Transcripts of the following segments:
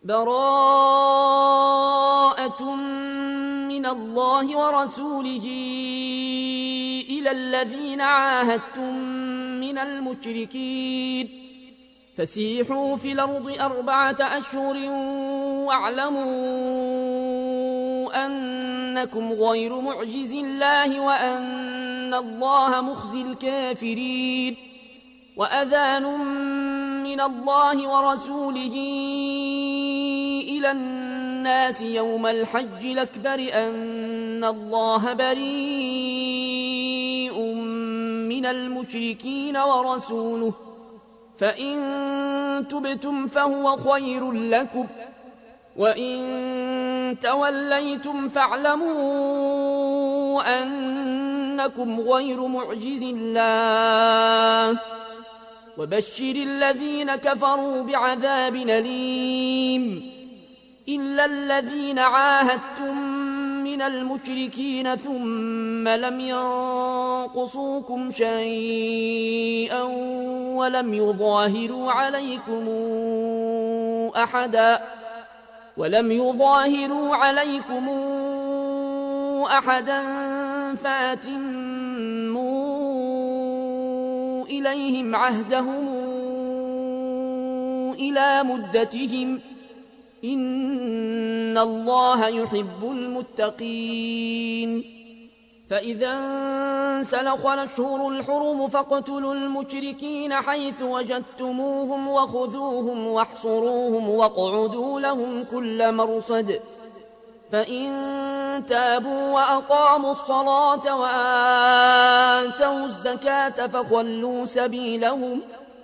براءة من الله ورسوله إلى الذين عاهدتم من المشركين فسيحوا في الأرض 4 أشهر واعلموا أنكم غير معجز الله وأن الله مخزي الكافرين وأذان من الله ورسوله إلى الناس يوم الحج الأكبر أن الله بريء من المشركين ورسوله فإن تبتم فهو خير لكم وإن توليتم فاعلموا أنكم غير معجز الله وبشر الذين كفروا بعذاب أليم إلا الذين عاهدتم من المشركين ثم لم ينقصوكم شيئا ولم يظاهروا عليكم أحدا فأتموا إليهم عهدهم إلى مدتهم إن الله يحب المتقين فإذا انسلخ الأشهر الحرم فاقتلوا المشركين حيث وجدتموهم وخذوهم واحصروهم واقعدوا لهم كل مرصد فإن تابوا وأقاموا الصلاة وآتوا الزكاة فخلوا سبيلهم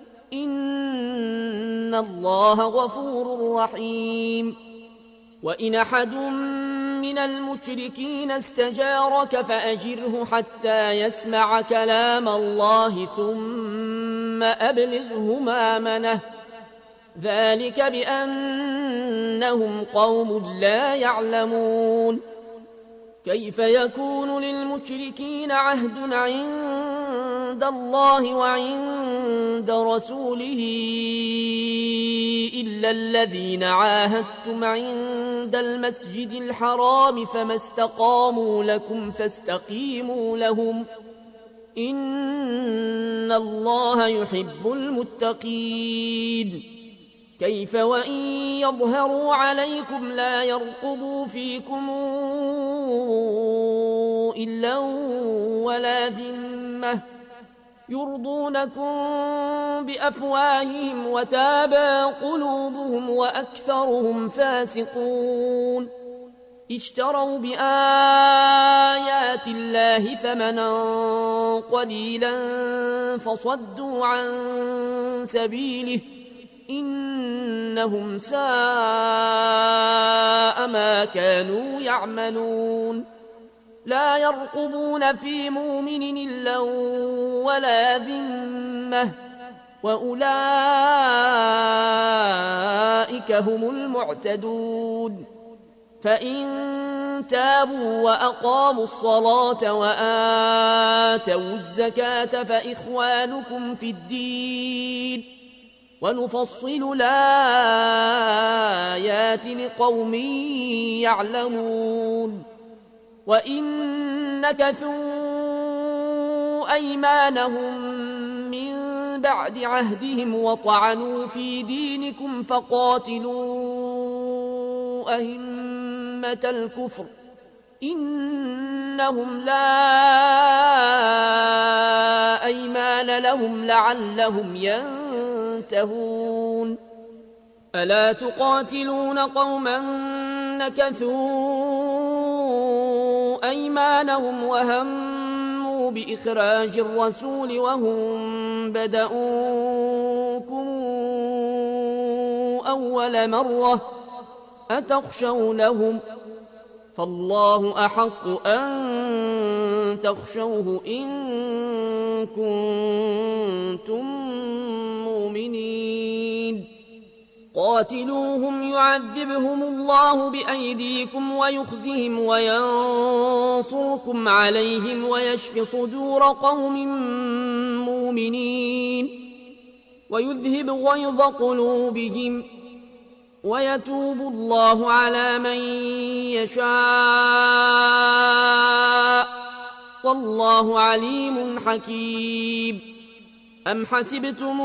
إن الله غفور رحيم وإن أحد من المشركين استجارك فأجره حتى يسمع كلام الله ثم أبلغه مأمنه ذلك بأنهم قوم لا يعلمون كيف يكون للمشركين عهد عند الله وعند رسوله إلا الذين عاهدتم عند المسجد الحرام فما استقاموا لكم فاستقيموا لهم إن الله يحب المتقين كيف وإن يظهروا عليكم لا يرقبوا فيكم إلا ولا ذمة يرضونكم بأفواههم وتابى قلوبهم وأكثرهم فاسقون اشتروا بآيات الله ثمنا قليلا فصدوا عن سبيله إنهم ساء ما كانوا يعملون لا يرقبون في مؤمن إلا ولا ذمة وأولئك هم المعتدون فإن تابوا وأقاموا الصلاة وآتوا الزكاة فإخوانكم في الدين ونفصل الآيات لقوم يعلمون وإن نكثوا أيمانهم من بعد عهدهم وطعنوا في دينكم فقاتلوا أئمة الكفر إنهم لا أيمان لهم لعلهم ينتهون ألا تقاتلون قوما نكثوا أيمانهم وهموا بإخراج الرسول وهم بدؤوكم أول مرة أتخشونهم فالله أحق أن تخشوه إن كنتم مؤمنين قاتلوهم يعذبهم الله بأيديكم ويخزهم وينصركم عليهم ويشف صدور قوم مؤمنين ويذهب غيظ قلوبهم ويتوب الله على من يشاء والله عليم حكيم. أم حسبتم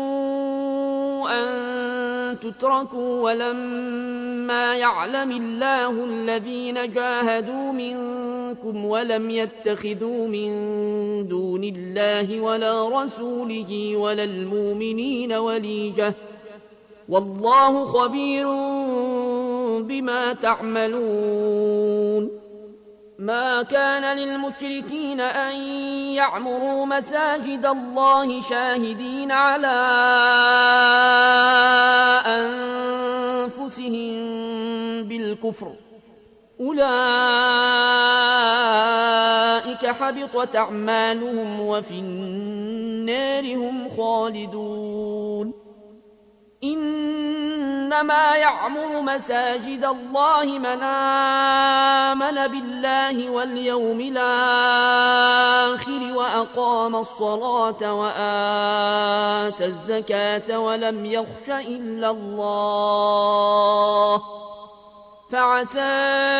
أن تتركوا ولما يعلم الله الذين جاهدوا منكم ولم يتخذوا من دون الله ولا رسوله ولا المؤمنين وليجة والله خبير بما تعملون. ما كان للمشركين أن يعمروا مساجد الله شاهدين على أنفسهم بالكفر أولئك حبطت أعمالهم وفي النار هم خالدون. إنما يعمر مساجد الله من آمن بالله واليوم الآخر وأقام الصلاة وآتى الزكاة ولم يخش إلا الله فعسى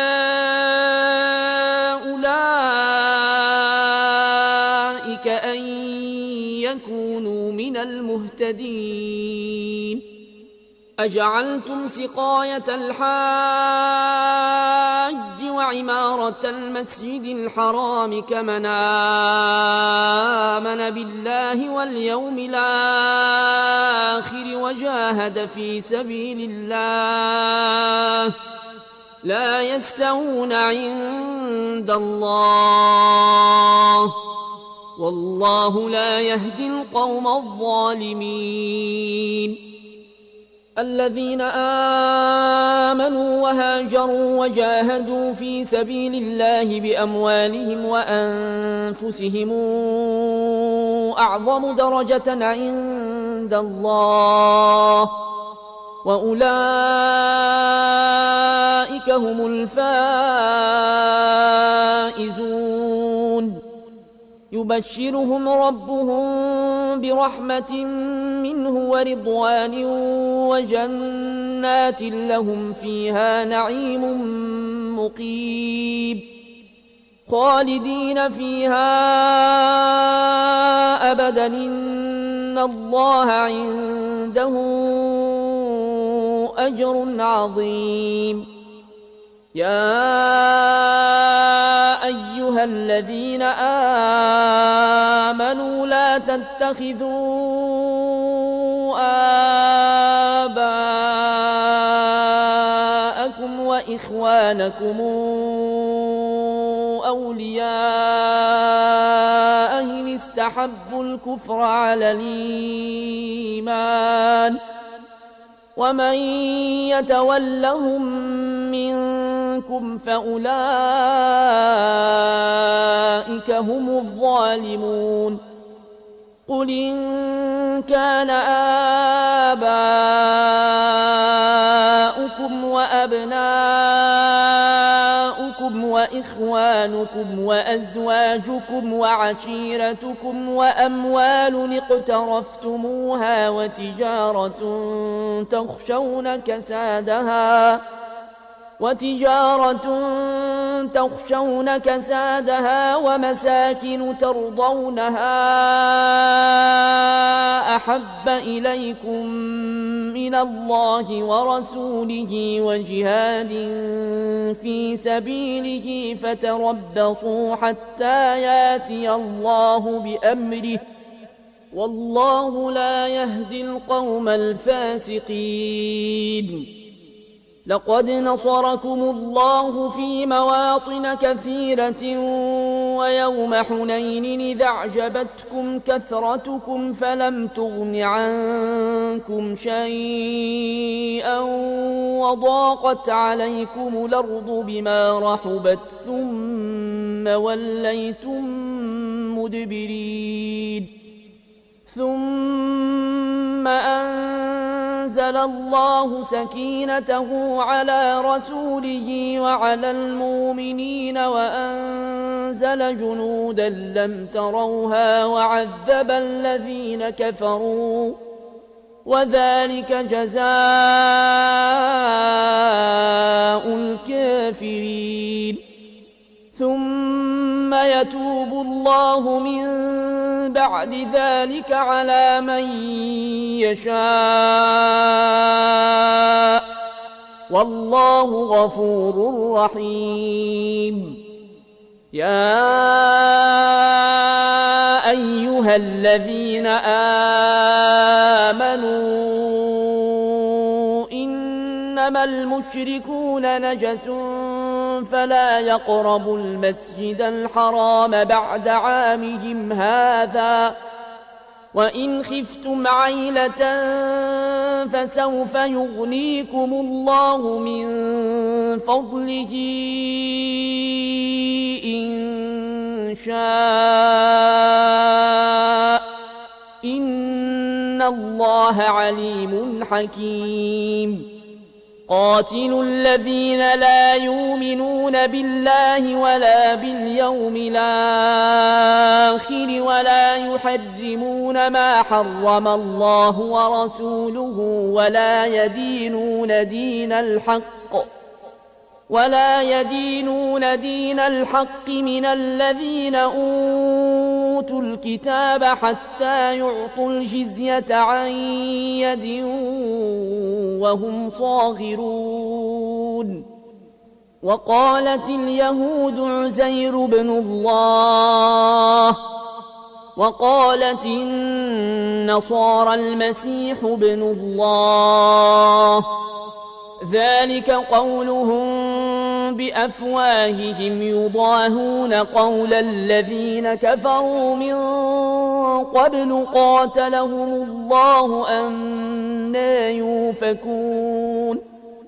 أولئك أن يكونوا من المهتدين. أجعلتم سقاية الحاج وعمارة المسجد الحرام كمن آمن بالله واليوم الآخر وجاهد في سبيل الله لا يستوون عند الله والله لا يهدي القوم الظالمين. الذين آمنوا وهاجروا وجاهدوا في سبيل الله بأموالهم وأنفسهم أعظم درجة عند الله وأولئك هم الفائزون. يبشرهم ربهم برحمة منه ورضوان وجنات لهم فيها نعيم مقيم خالدين فيها أبدا إن الله عنده أجر عظيم. يا أيها الذين آمنوا لا تتخذوا آباءكم وإخوانكم أولياء إن استحبوا الكفر على الإيمان ومن يتولهم منكم فأولئك هم الظالمون. قل إن كان آباؤكم وأبناؤكم وإخوانكم وأزواجكم وعشيرتكم وأموال اقترفتموها وتجارة تخشون كسادها ومساكن ترضونها أحب إليكم من الله ورسوله وجهاد في سبيله فتربصوا حتى ياتي الله بأمره والله لا يهدي القوم الفاسقين. لقد نصركم الله في مواطن كثيرة ويوم حنين إذ أعجبتكم كثرتكم فلم تغن عنكم شيئا وضاقت عليكم الأرض بما رحبت ثم وليتم مدبرين. ثم أنزل الله سكينته على رسوله وعلى المؤمنين وأنزل جنودا لم تروها وعذب الذين كفروا وذلك جزاء الكافرين. ثم يتوب الله من بعد ذلك على من يشاء والله غفور رحيم. يا أيها الذين آمنوا إنما المشركون نجس فلا يقربوا المسجد الحرام بعد عامهم هذا وإن خفتم عيلة فسوف يغنيكم الله من فضله إن شاء إن الله عليم حكيم. قاتلوا الذين لا يؤمنون بالله ولا باليوم الآخر ولا يحرمون ما حرم الله ورسوله ولا يدينون دين الحق من الذين أوتوا الكتاب حتى يعطوا الجزية عن يد وهم صاغرون. وقالت اليهود عزير بن الله وقالت النصارى المسيح بن الله ذلك قولهم بأفواههم يضاهون قول الذين كفروا من قبل قاتلهم الله أنى يؤفكون.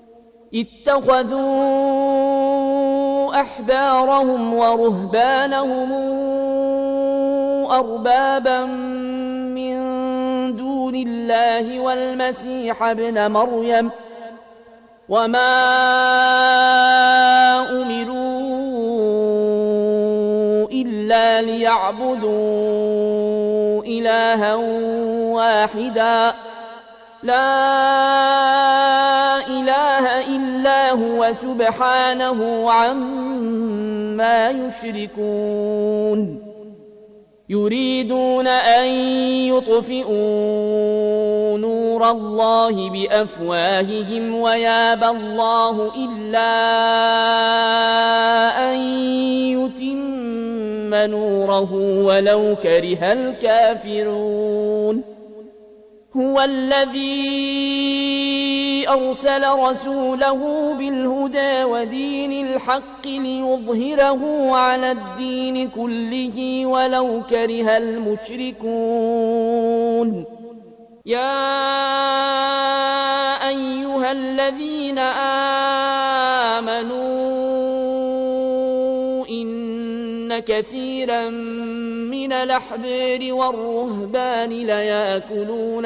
اتخذوا أحبارهم ورهبانهم أربابا من دون الله والمسيح ابن مريم وما أمروا إلا ليعبدوا إلها واحدا لا إله إلا هو سبحانه عما يشركون. يريدون أن يطفئوا نور الله بأفواههم ويابى الله إلا أن يتم نوره ولو كره الكافرون. هو الذي أرسل رسوله بالهدى ودين الحق ليظهره على الدين كله ولو كره المشركون. يا أيها الذين آمنوا إن كثيرا من الأحبار والرهبان ليأكلون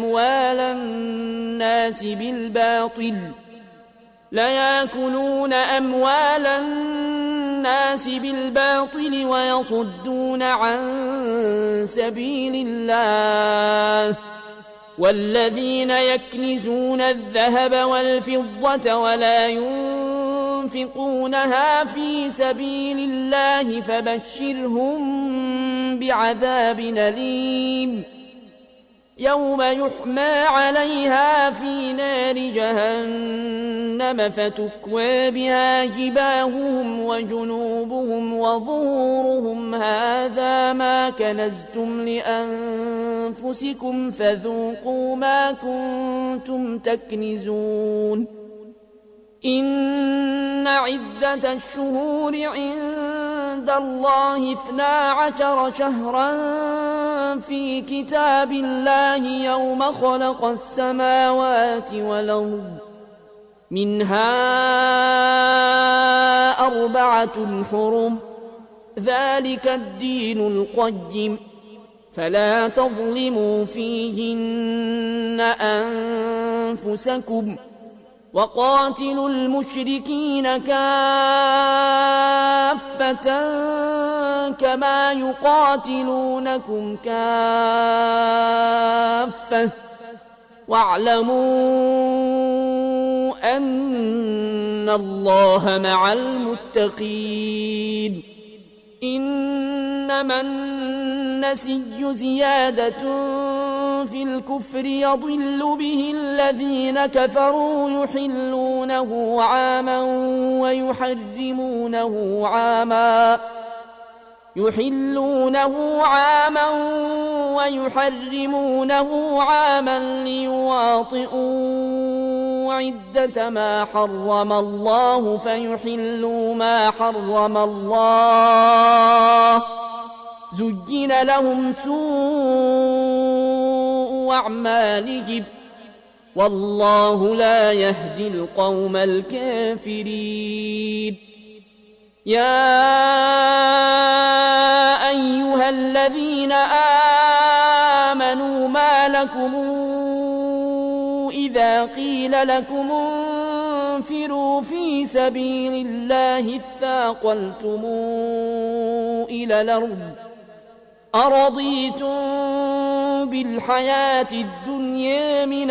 أموال الناس بالباطل ويصدون عن سبيل الله. والذين يكنزون الذهب والفضة ولا ينفقونها في سبيل الله فبشرهم بعذاب أليم يوم يحمى عليها في نار جهنم فتكوى بها جباههم وجنوبهم وظهورهم هذا ما كنزتم لأنفسكم فذوقوا ما كنتم تكنزون. إن عدة الشهور عند الله 12 شهرا في كتاب الله يوم خلق السماوات والأرض منها 4 حرم ذلك الدين القيم فلا تظلموا فيهن أنفسكم وقاتلوا المشركين كافة كما يقاتلونكم كافة واعلموا أن الله مع المتقين إنما النسي زيادة في الكفر يضل به الذين كفروا يحلونه عاما ويحرمونه عاما ليواطئوا عدة ما حرم الله فيحلوا ما حرم الله زين لهم سوء أعمالهم والله لا يهدي القوم الكافرين يا أيها الذين آمنوا ما لكم إذا قيل لكم انفروا في سبيل الله اثاقلتم إلى الأرض أرضيتم بالحياة الدنيا من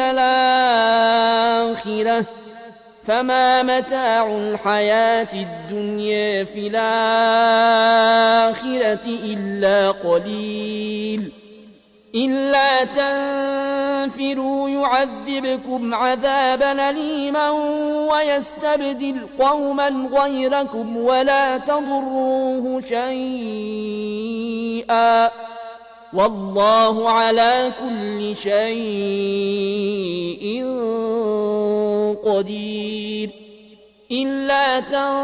الآخرة فما متاع الحياة الدنيا في الآخرة إلا قليل إلا تنفروا يعذبكم عذابا أليما ويستبدل قوما غيركم ولا تضروه شيئا والله على كل شيء قدير إلا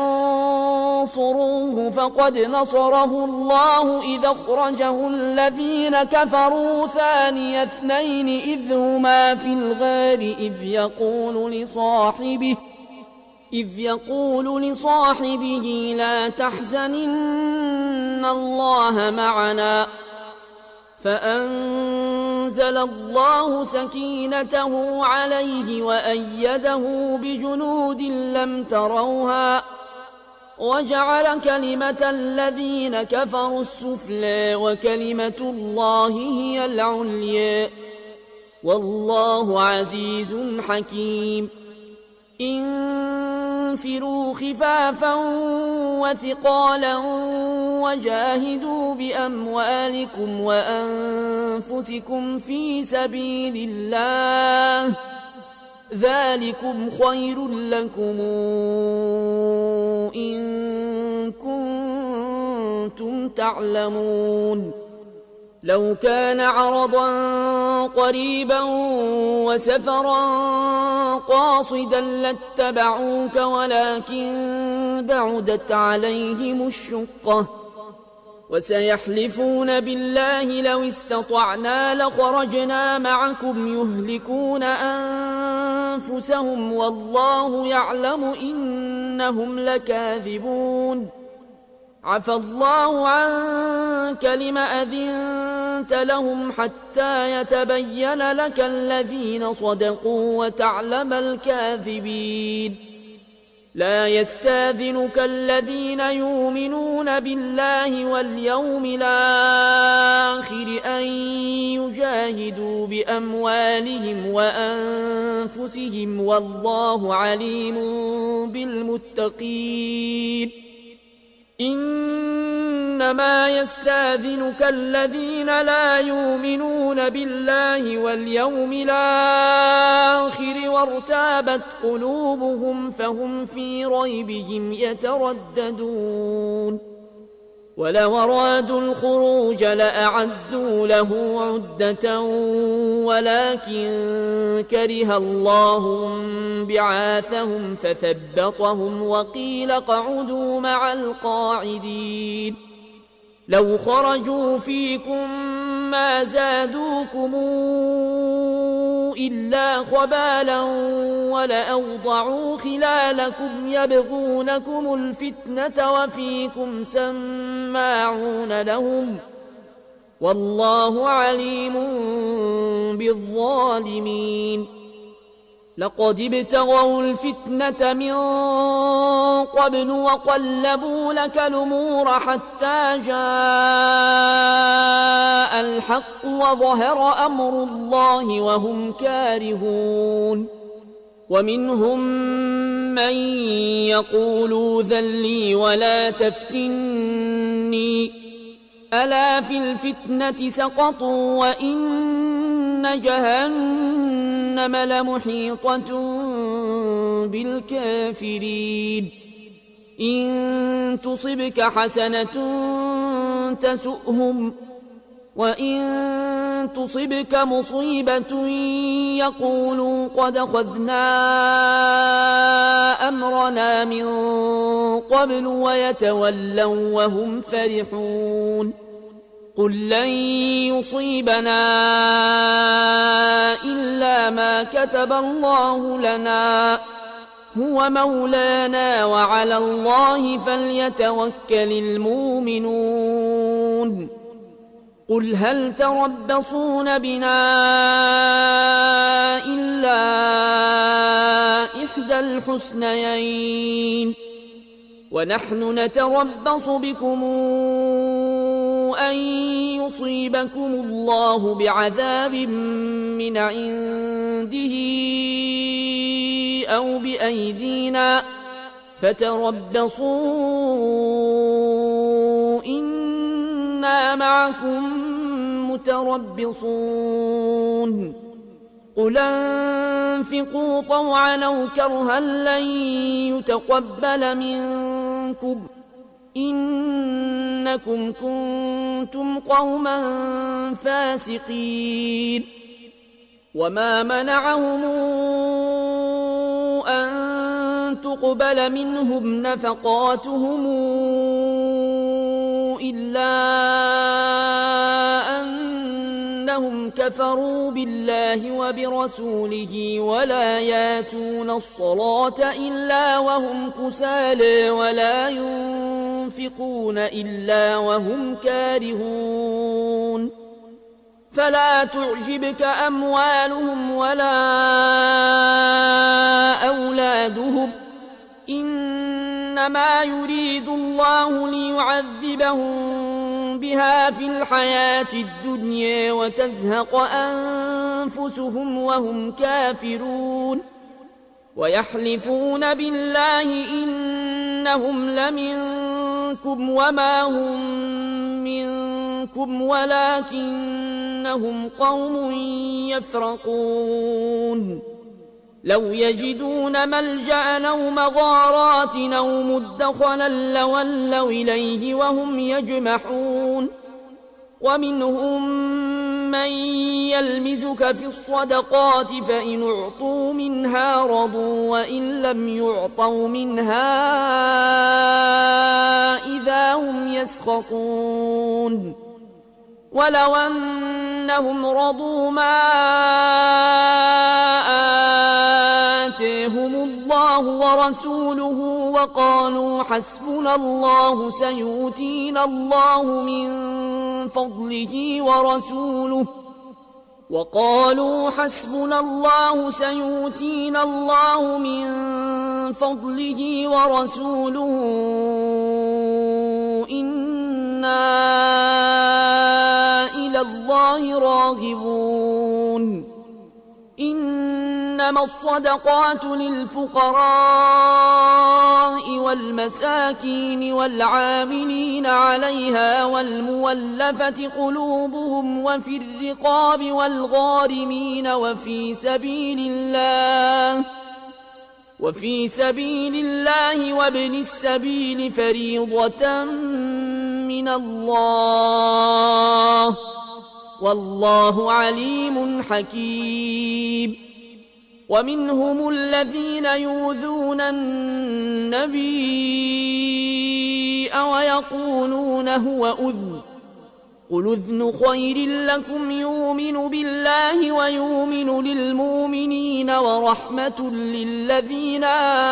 تنصروه فقد نصره الله إذ أخرجه الذين كفروا ثاني اثنين إذ هما في الغار إذ يقول لصاحبه لا تحزن إن الله معنا فأنزل الله سكينته عليه وأيده بجنود لم تروها وجعل كلمة الذين كفروا السفلى وكلمة الله هي العليا والله عزيز حكيم انفروا خفافا وثقالا وجاهدوا بأموالكم وأنفسكم في سبيل الله ذلكم خير لكم إن كنتم تعلمون لو كان عرضا قريبا وسفرا قاصدا لاتبعوك ولكن بعدت عليهم الشقة وسيحلفون بالله لو استطعنا لخرجنا معكم يهلكون أنفسهم والله يعلم إنهم لكاذبون عفى الله عنك لم أذنت لهم حتى يتبين لك الذين صدقوا وتعلم الكاذبين لا يستاذنك الذين يؤمنون بالله واليوم الآخر أن يجاهدوا بأموالهم وأنفسهم والله عليم بالمتقين إنما يستاذنك الذين لا يؤمنون بالله واليوم الآخر وارتابت قلوبهم فهم في ريبهم يترددون ولو أرادوا الخروج لأعدوا له عدة ولكن كره الله بعاثهم فثبطهم وقيل اقعدوا مع القاعدين لو خرجوا فيكم ما زادوكم إلا خبالا ولأوضعوا خلالكم يبغونكم الفتنة وفيكم سماعون لهم والله عليم بالظالمين لقد ابتغوا الفتنة من قبل وقلبوا لك الأمور حتى جاء الحق وظهر أمر الله وهم كارهون ومنهم من يقول ذل لي ولا تفتني ألا في الفتنة سقطوا وإن جهنم لمحيطة بالكافرين إن تصبك حسنة تسؤهم وإن تصبك مصيبة يقولوا قد أخذنا أمرنا من قبل ويتولوا وهم فرحون قل لن يصيبنا إلا ما كتب الله لنا هو مولانا وعلى الله فليتوكل المؤمنون قل هل تربصون بنا إلا إحدى الحسنيين ونحن نتربص بكم أن يصيبكم الله بعذاب من عنده أو بأيدينا فتربصوا إنا معكم متربصون قل انفقوا طوعا أو كرها لن يتقبل منكم إنكم كنتم قوما فاسقين وما منعهم أن تقبل منهم نفقاتهم إلا أنهم كفروا بالله وبرسوله ولا ياتون الصلاة إلا وهم كسالى ولا ينفقون إلا وهم كارهون فلا تعجبك أموالهم ولا أولادهم إنما يريد الله ليعذبهم بها في الحياة الدنيا وتزهق أنفسهم وهم كافرون ويحلفون بالله إنهم لمنكم وما هم منكم ولكنهم قوم يفرقون لو يجدون ملجأ أو مغارات أو مدخلا لولوا إليه وهم يجمحون ومنهم من يلمزك في الصدقات فإن أعطوا منها رضوا وإن لم يعطوا منها إذا هم يسخطون ولو أنهم رضوا ما آتاهم الله ورسوله وقالوا حسبنا الله سيؤتينا الله من فضله ورسوله وقالوا حسبنا الله سيؤتينا الله من فضله ورسوله إنا إلى الله راغبون إنما الصدقات للفقراء والمساكين والعاملين عليها والمولفة قلوبهم وفي الرقاب والغارمين وفي سبيل الله وابن السبيل فريضة من الله والله عليم حكيم ومنهم الذين يؤذون النبي ويقولون هو أذن قل أذن خير لكم يؤمن بالله ويؤمن للمؤمنين ورحمة للذين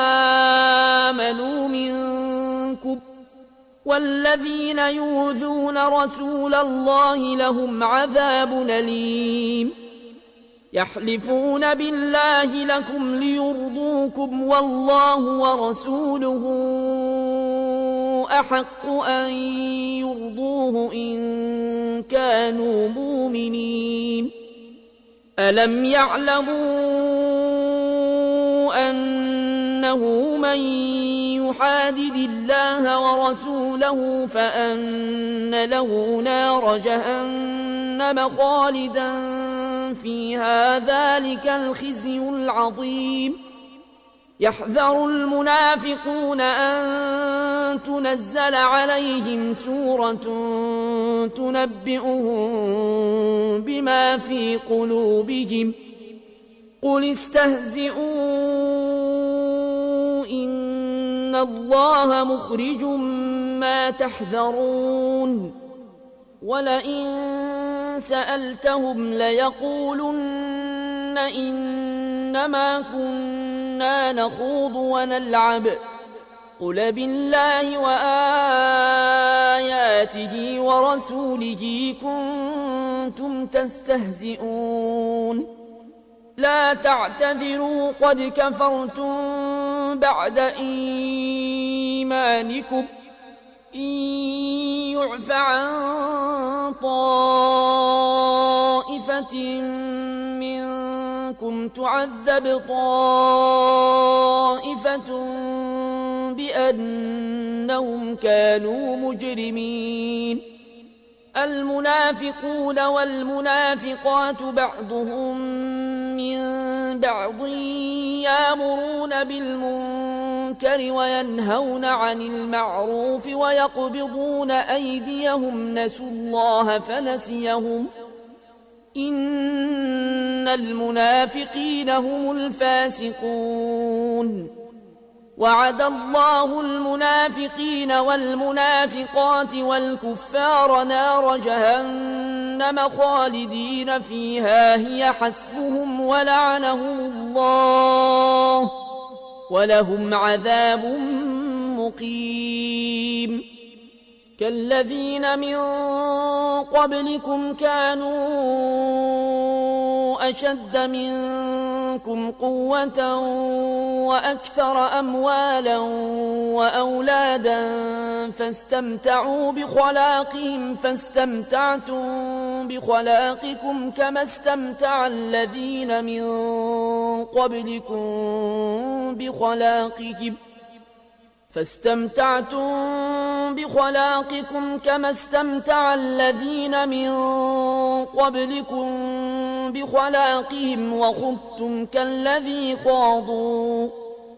آمنوا منكم والذين يؤذون رسول الله لهم عذاب أليم يحلفون بالله لكم ليرضوكم والله ورسوله أحق أن يرضوه إن كانوا مؤمنين ألم يعلموا أنه من يحادد الله ورسوله فأن له نار جهنم خالدا فيها ذلك الخزي العظيم يحذر المنافقون أن تنزل عليهم سورة تنبئهم بما في قلوبهم قل استهزئوا إن الله مخرج ما تحذرون ولئن سألتهم ليقولن إنما كنا نخوض ونلعب قل بالله وآياته ورسوله كنتم تستهزئون لا تعتذروا قد كفرتم بعد إيمانكم إن يعف عن طائفة منكم تعذب طائفة بأنهم كانوا مجرمين المنافقون والمنافقات بعضهم من بعض يأمرون بالمنكر وينهون عن المعروف ويقبضون أيديهم نسوا الله فنسيهم إن المنافقين هم الفاسقون وعد الله المنافقين والمنافقات والكفار نار جهنم خالدين فيها هي حسبهم ولعنهم الله ولهم عذاب مقيم كالذين من قبلكم كانوا أشد منكم قوة وأكثر أموالا وأولادا فاستمتعوا بخلاقهم فاستمتعتم بخلاقكم كما استمتع الذين من قبلكم بخلاقهم فاستمتعتم بخلاقكم كما استمتع الذين من قبلكم بخلاقهم وخضتم كالذي خاضوا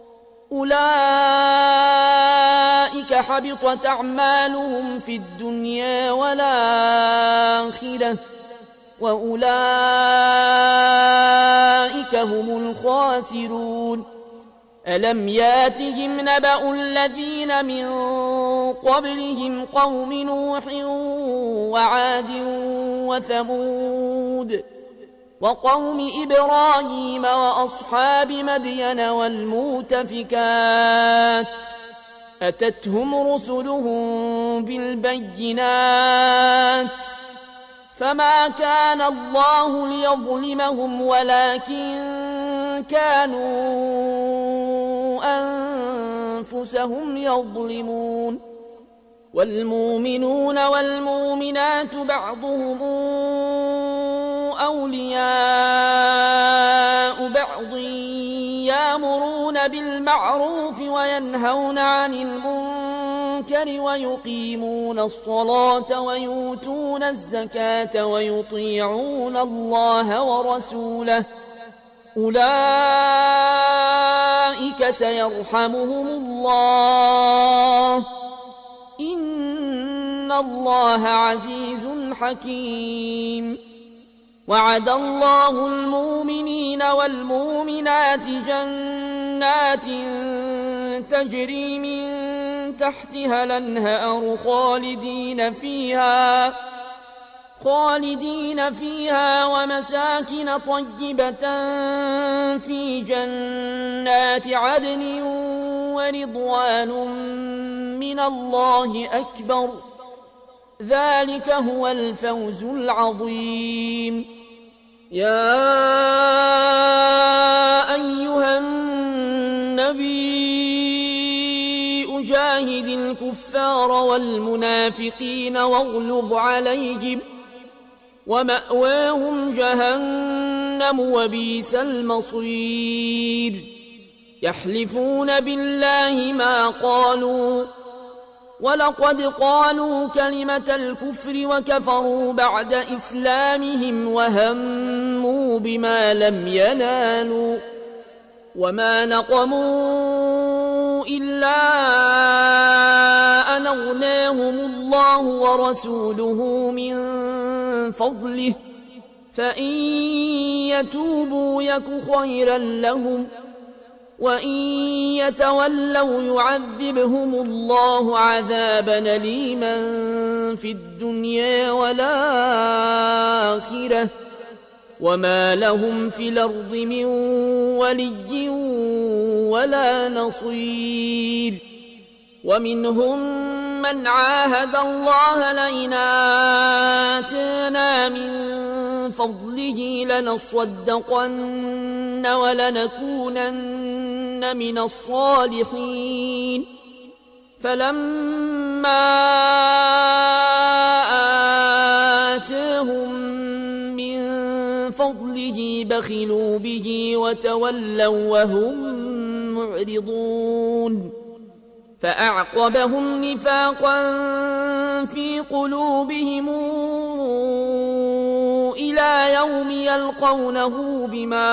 أولئك حبطت أعمالهم في الدنيا والآخرة وأولئك هم الخاسرون ألم ياتهم نبأ الذين من قبلهم قوم نوح وعاد وثمود وقوم إبراهيم وأصحاب مدين والمؤتفكات أتتهم رسلهم بالبينات فما كان الله ليظلمهم ولكن كانوا أنفسهم يظلمون والمؤمنون والمؤمنات بعضهم أولياء بعض يأمرون بالمعروف وينهون عن المنكر ويقيمون الصلاة ويؤتون الزكاة ويطيعون الله ورسوله أولئك سيرحمهم الله إن الله عزيز حكيم وعد الله المؤمنين والمؤمنات جنات تجري من تحتها الأنهار خالدين فيها ومساكن طيبة في جنات عدن ورضوان من الله أكبر ذلك هو الفوز العظيم يا أيها النبي أجاهد الكفار والمنافقين واغلظ عليهم ومأواهم جهنم وبئس المصير يحلفون بالله ما قالوا ولقد قالوا كلمة الكفر وكفروا بعد إسلامهم وهموا بما لم ينالوا وما نقموا إلا أن أغناهم الله ورسوله من فضله فإن يتوبوا يك خيرا لهم وإن يتولوا يعذبهم الله عذابا أليما في الدنيا والآخرة وما لهم في الأرض من ولي ولا نصير ومنهم من عاهد الله لئن آتانا من فضله لنصدقن ولنكونن من الصالحين فلما آتاهم من فضله بخلوا به وتولوا وهم معرضون فأعقبهم نفاقا في قلوبهم إلى يوم يلقونه بما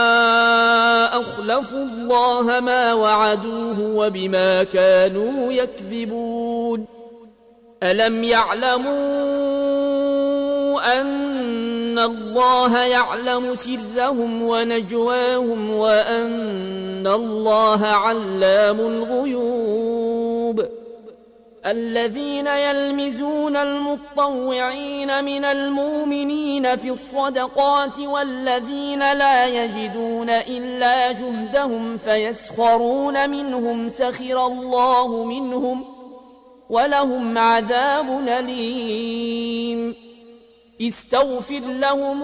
أخلفوا الله ما وعدوه وبما كانوا يكذبون ألم يعلموا أن الله يعلم سرهم ونجواهم وأن الله علام الغيوب الذين يلمزون المطوعين من المؤمنين في الصدقات والذين لا يجدون إلا جهدهم فيسخرون منهم سخر الله منهم ولهم عذاب أليم استغفر لهم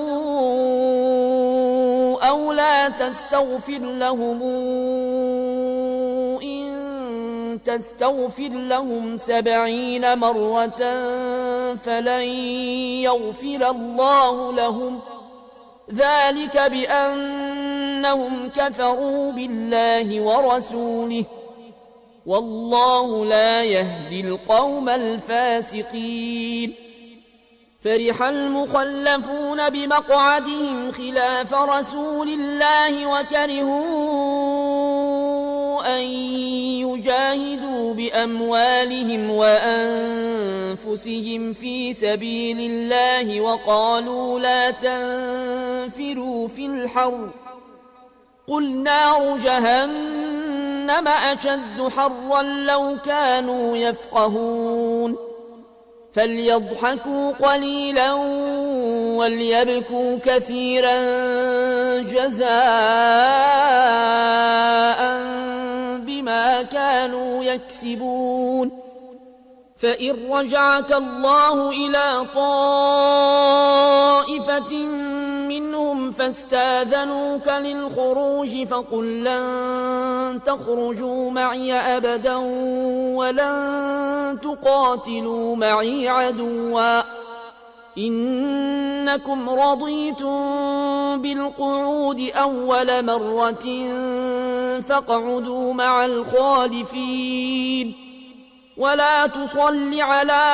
أو لا تستغفر لهم إن تستغفر لهم 70 مرة فلن يغفر الله لهم ذلك بأنهم كفروا بالله ورسوله والله لا يهدي القوم الفاسقين فرح المخلفون بمقعدهم خلاف رسول الله وكرهوا أن يجاهدوا بأموالهم وأنفسهم في سبيل الله وقالوا لا تنفروا في الحر قل نار جهنم أشد حرا لو كانوا يفقهون فليضحكوا قليلا وليبكوا كثيرا جزاء بما كانوا يكسبون فإن رجعك الله إلى طائفة منهم فاستاذنوك للخروج فقل لن تخرجوا معي أبدا ولن تقاتلوا معي عدوا إنكم رضيتم بالقعود أول مرة فاقعدوا مع الخالفين ولا تصل على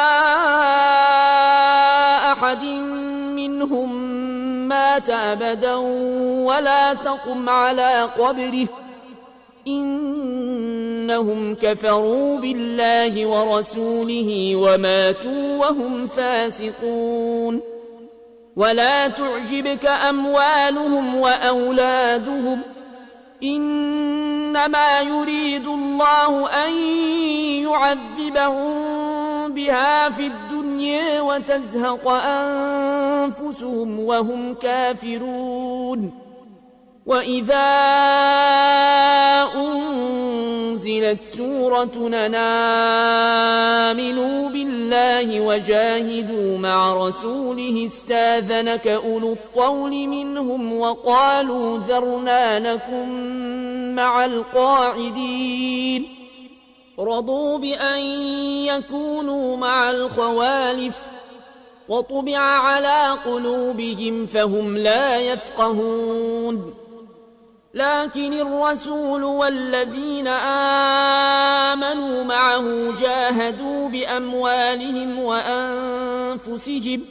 أحد منهم مات أبدا ولا تقم على قبره إنهم كفروا بالله ورسوله وماتوا وهم فاسقون ولا تعجبك أموالهم وأولادهم إنما يريد الله أن يعذبهم بها في الدنيا وتزهق أنفسهم وهم كافرون وإذا أنزلت سورة أن آمنوا بالله وجاهدوا مع رسوله استاذنك أولو الطول منهم وقالوا ذرنا نكن مع القاعدين رضوا بأن يكونوا مع الخوالف وطبع على قلوبهم فهم لا يفقهون لكن الرسول والذين آمنوا معه جاهدوا بأموالهم وأنفسهم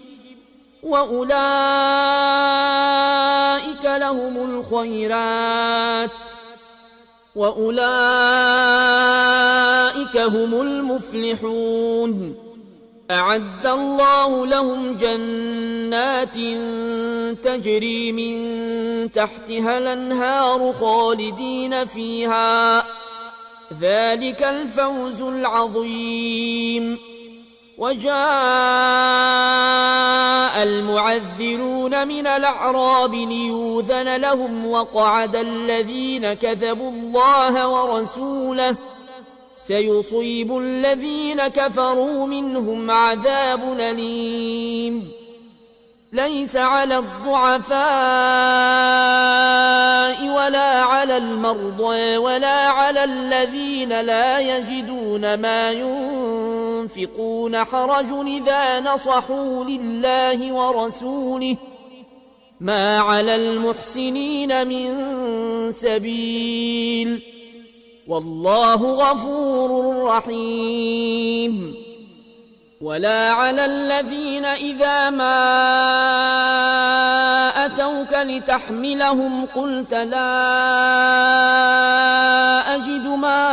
وأولئك لهم الخيرات وأولئك هم المفلحون أعد الله لهم جنات تجري من تحتها الأنهار خالدين فيها ذلك الفوز العظيم وجاء المعذرون من الأعراب ليؤذن لهم وقعد الذين كذبوا الله ورسوله سيصيب الذين كفروا منهم عذاب أليم ليس على الضعفاء ولا على المرضى ولا على الذين لا يجدون ما ينفقون حرج إذا نصحوا لله ورسوله ما على المحسنين من سبيل والله غفور رحيم ولا على الذين إذا ما أتوك لتحملهم قلت لا أجد ما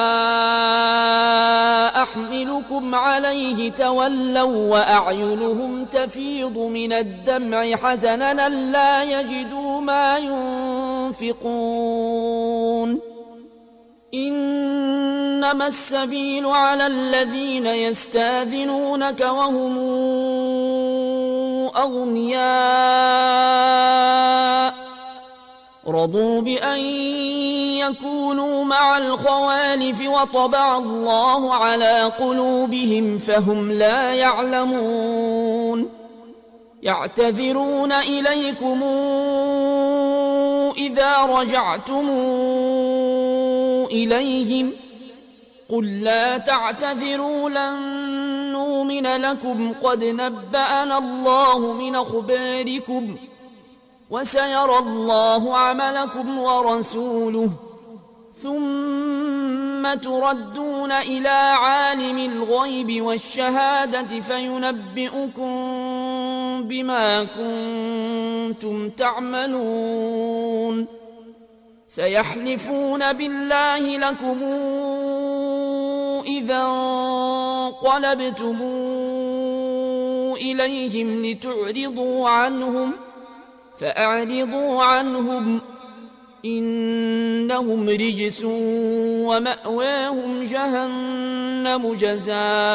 أحملكم عليه تولوا وأعينهم تفيض من الدمع حزنا لا يجدوا ما ينفقون إنما السبيل على الذين يستاذنونك وهم أغنياء رضوا بأن يكونوا مع الخوالف وطبع الله على قلوبهم فهم لا يعلمون يعتذرون إليكم إذا رجعتم إليهم قل لا تعتذروا لن نؤمن لكم قد نبأنا الله من أخباركم وسيرى الله عملكم ورسوله ثم تردون إلى عالم الغيب والشهادة فينبئكم بما كنتم تعملون سيحلفون بالله لكم إذا انقلبتم إليهم لتعرضوا عنهم فأعرضوا عنهم إنهم رجس ومأواهم جهنم جزاء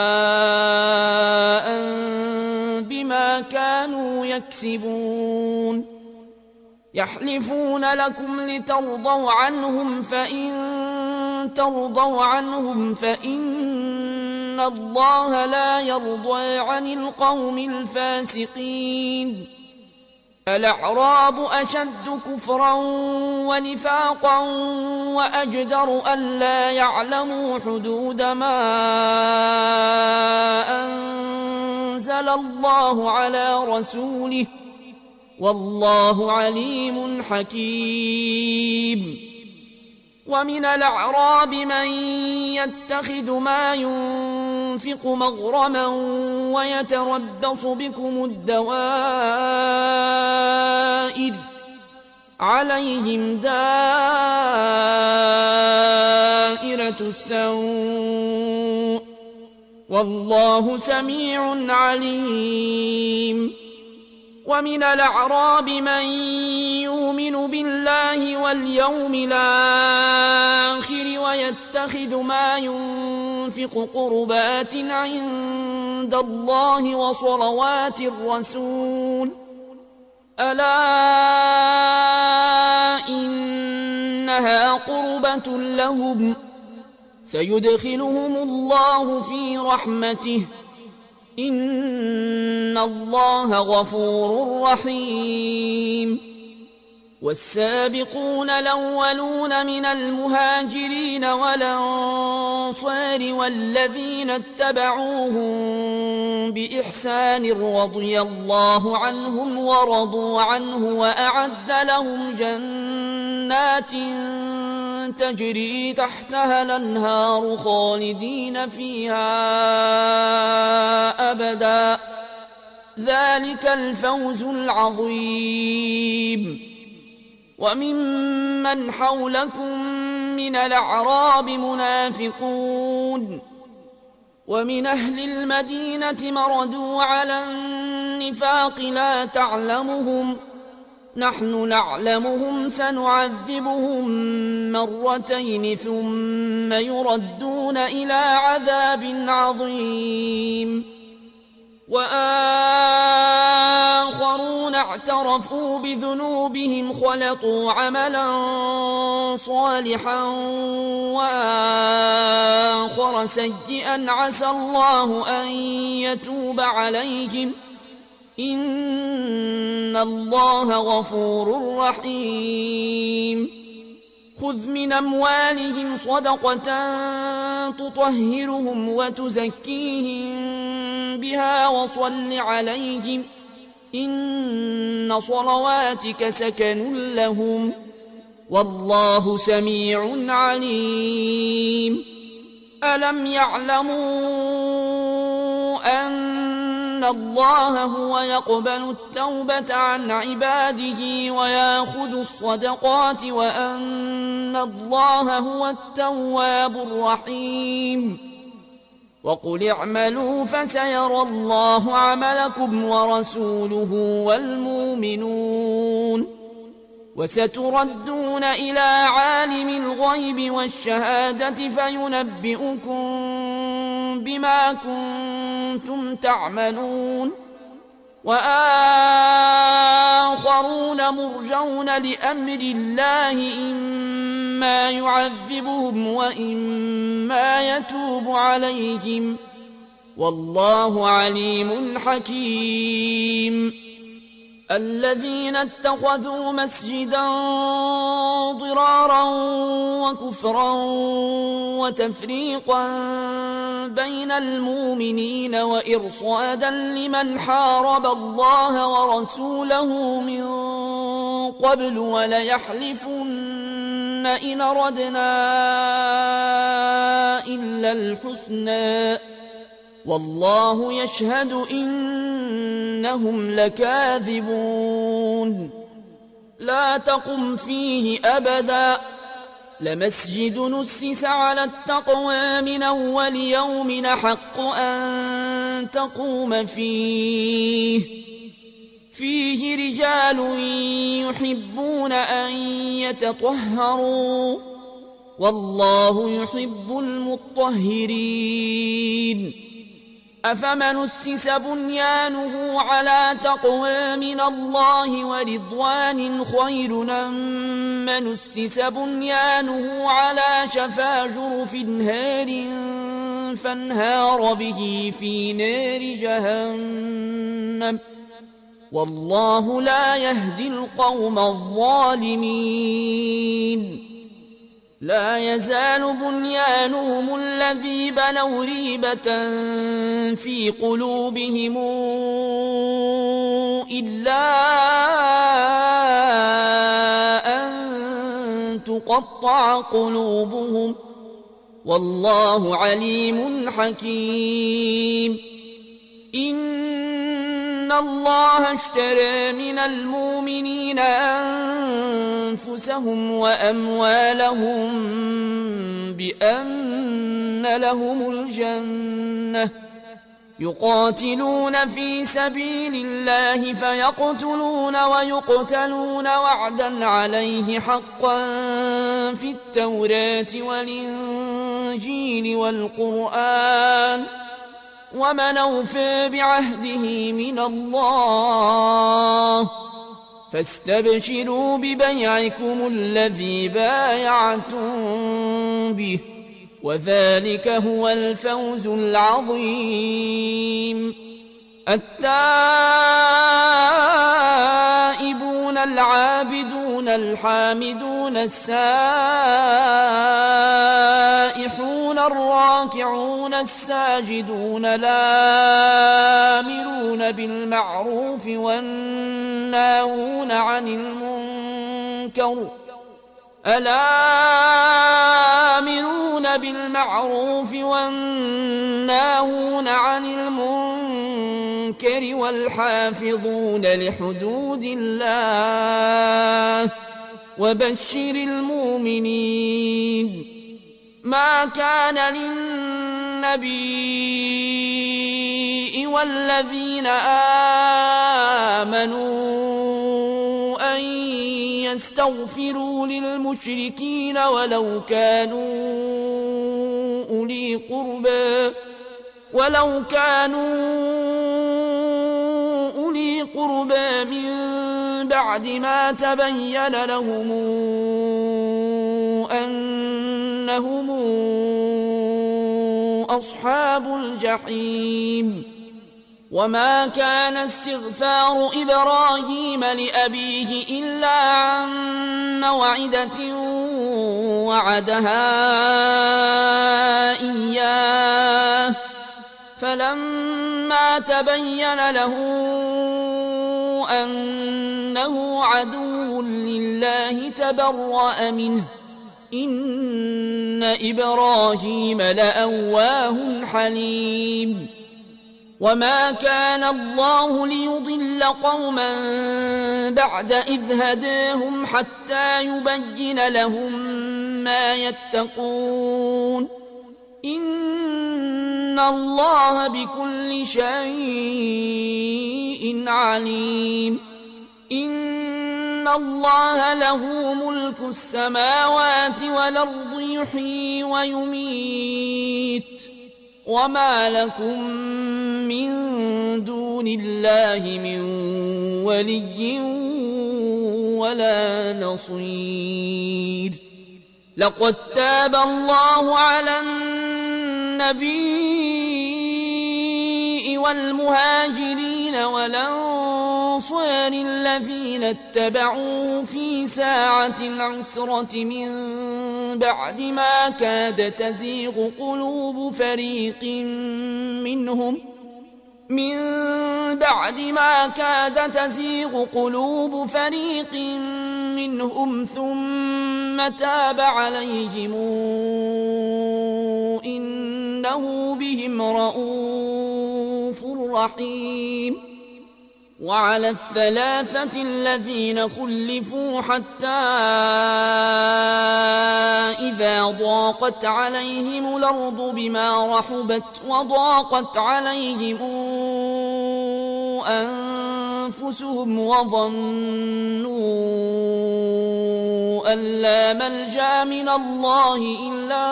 بما كانوا يكسبون يحلفون لكم لترضوا عنهم فإن ترضوا عنهم فإن الله لا يرضى عن القوم الفاسقين الأعراب أشد كفرا ونفاقا وأجدر ألا يعلموا حدود ما أنزل الله على رسوله والله عليم حكيم ومن الأعراب من يتخذ ما ينفق مغرما ويتربص بكم الدوائر عليهم دائرة السوء والله سميع عليم ومن الأعراب من يؤمن بالله واليوم الآخر ويتخذ ما ينفق قربات عند الله وصلوات الرسول ألا إنها قربة لهم سيدخلهم الله في رحمته إن الله غفور رحيم والسابقون الأولون من المهاجرين والأنصار والذين اتبعوهم بإحسان رضي الله عنهم ورضوا عنه وأعد لهم جنات تجري تحتها الأنهار خالدين فيها أبدا ذلك الفوز العظيم وممن حولكم من الأعراب منافقون ومن أهل المدينة مردوا على النفاق لا تعلمهم نحن نعلمهم سنعذبهم مرتين ثم يردون إلى عذاب عظيم وآخرون اعترفوا بذنوبهم خلطوا عملا صالحا وآخر سيئا عسى الله أن يتوب عليهم إن الله غفور رحيم خذ من أموالهم صدقة تطهرهم وتزكيهم بها وصل عليهم إن صلواتك سكن لهم والله سميع عليم ألم يعلموا أن الله هو يقبل التوبة عن عباده ويأخذ الصدقات وأن الله هو التواب الرحيم وقل اعملوا فسيرى الله عملكم ورسوله والمؤمنون وستردون إلى عالم الغيب والشهادة فينبئكم بما كنتم تعملون وآخرون مرجون لأمر الله إما يعذبهم وإما يتوب عليهم والله عليم حكيم الذين اتخذوا مسجدا ضرارا وكفرا وتفريقا بين المؤمنين وإرصادا لمن حارب الله ورسوله من قبل وليحلفن إن أردنا إلا الحسنى والله يشهد إنهم لكاذبون لا تقم فيه أبدا لمسجد نسس على التقوى من أول يوم حق أن تقوم فيه رجال يحبون أن يتطهروا والله يحب المطهرين أفمن أسس بنيانه على تقوى من الله ورضوان خير أم من أسس بنيانه على شفا جرف هار فانهار به في نار جهنم والله لا يهدي القوم الظالمين لا يزال بنيانهم الذي بنوا ريبة في قلوبهم إلا أن تقطع قلوبهم والله عليم حكيم إن الله اشترى من المؤمنين أنفسهم وأموالهم بأن لهم الجنة يقاتلون في سبيل الله فيقتلون ويقتلون وعدا عليه حقا في التوراة والإنجيل والقرآن ومن أوفى بعهده من الله فاستبشروا ببيعكم الذي بايعتم به وذلك هو الفوز العظيم. التائبون العابدون الحامدون السائحون الراكعون الساجدون الآمرون بالمعروف والناهون عن المنكر الآمرون بالمعروف والناهون عن المنكر والحافظون لحدود الله وبشر المؤمنين. ما كان للنبي والذين آمنوا أن يستغفروا للمشركين ولو كانوا أولي قربى من بعد ما تبين لهم أنهم أصحاب الجحيم. وما كان استغفار إبراهيم لأبيه إلا عن موعدة وعدها إياه فلما تبين له أنه عدو لله تبرأ منه إن إبراهيم لأواه حليم. وما كان الله ليضل قوما بعد إذ هداهم حتى يبين لهم ما يتقون إن الله بكل شيء عليم. إن الله له ملك السماوات والأرض يحيي ويميت وما لكم من دون الله من ولي ولا نصير. لقد تاب الله على النبي والمهاجرين والأنصار الذين اتبعوه في ساعة العسرة من بعد ما كاد تزيغ قلوب فريق منهم ثم تاب عليهم إنه بهم رءوف رحيم. وعلى الثلاثة الذين خلفوا حتى إذا ضاقت عليهم الأرض بما رحبت وضاقت عليهم أنفسهم وظنوا أن لا ملجأ من الله إلا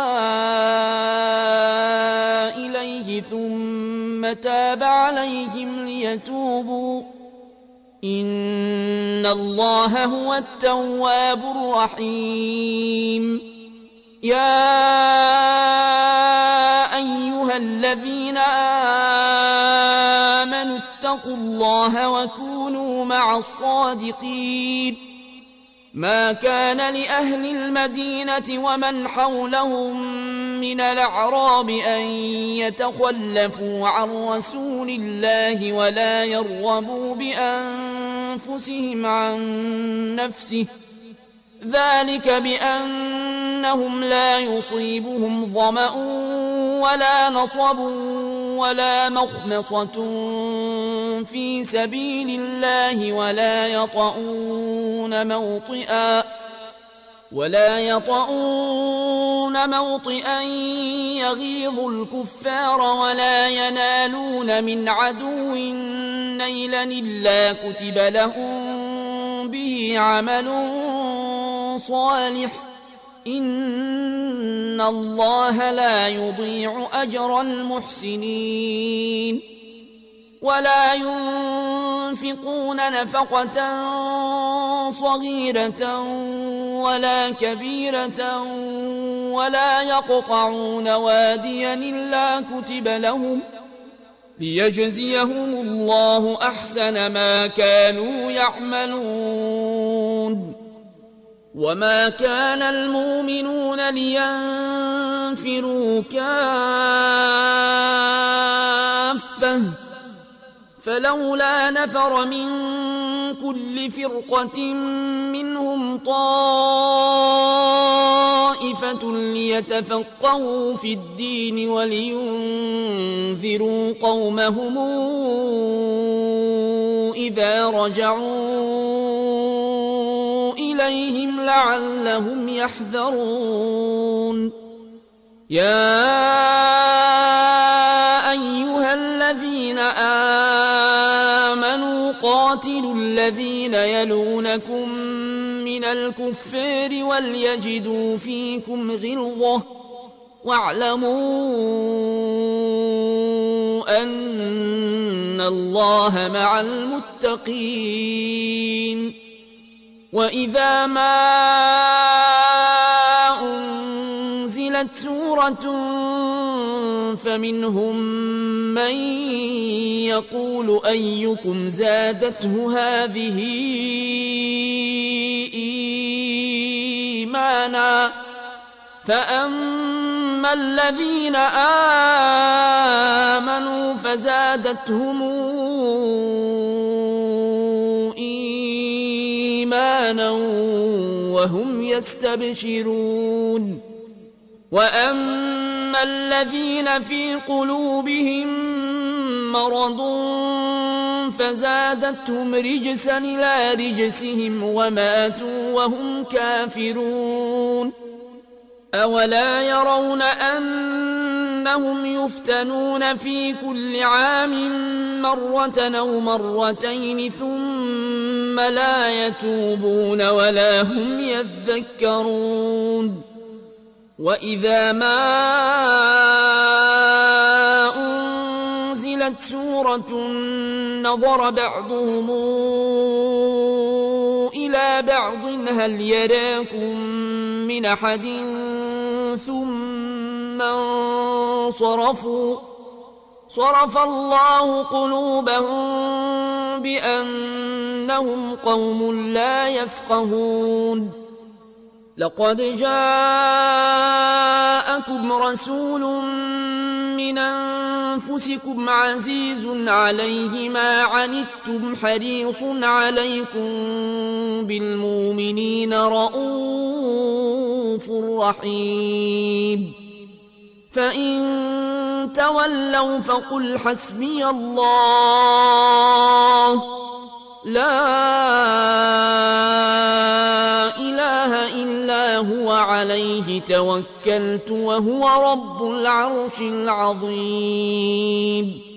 إليه ثم تاب عليهم ليتوبوا إن الله هو التواب الرحيم. يا أيها الذين آمنوا اتقوا الله وكونوا مع الصادقين. ما كان لأهل المدينة ومن حولهم من الأعراب أن يتخلفوا عن رسول الله ولا يرغبوا بأنفسهم عن نفسه ذلك بأنهم لا يصيبهم ظمأ ولا نصب ولا مخمصة في سبيل الله ولا يطؤون موطئا يغيظ الكفار ولا ينالون من عدو نيلا إلا كتب لهم به عمل صالح إن الله لا يضيع أجر المحسنين. ولا ينفقون نفقة صغيرة ولا كبيرة ولا يقطعون واديا إلا كتب لهم ليجزيهم الله أحسن ما كانوا يعملون. وما كان المؤمنون لينفروا كافة فلولا نفر من كل فرقة منهم طائفة ليتفقهوا في الدين ولينذروا قومهم إذا رجعوا إليهم لعلهم يحذرون. يا أيها الذين آمنوا قاتلوا الذين يلونكم من الكفار وليجدوا فيكم غلظة واعلموا أن الله مع المتقين. وإذا ما أنزلت سورة فمنهم من يقول أيكم زادته هذه إيمانا فأما الذين آمنوا فزادتهم إيمانا وهم يستبشرون. وأما الذين في قلوبهم مرض فزادتهم رجسا إلى رجسهم وماتوا وهم كافرون. أولا يرون أنهم يفتنون في كل عام مرة أو مرتين ثم لا يتوبون ولا هم يذكرون. وإذا ما أنزلت سورة نظر بعضهم إلى بعض هل يراكم من أحد ثم انصرفوا صرف الله قلوبهم بأنهم قوم لا يفقهون. لقد جاءكم رسول من أنفسكم عزيز عليه ما عنتم حريص عليكم بالمؤمنين رؤوف رحيم. فإن تولوا فقل حسبي الله لا إله إلا هو عليه توكلت وهو رب العرش العظيم.